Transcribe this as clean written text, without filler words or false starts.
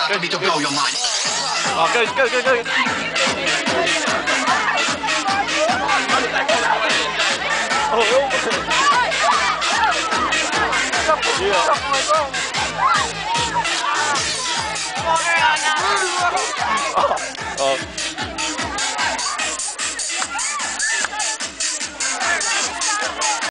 for me to blow your mind. Oh, go. Oh, yeah. Oh.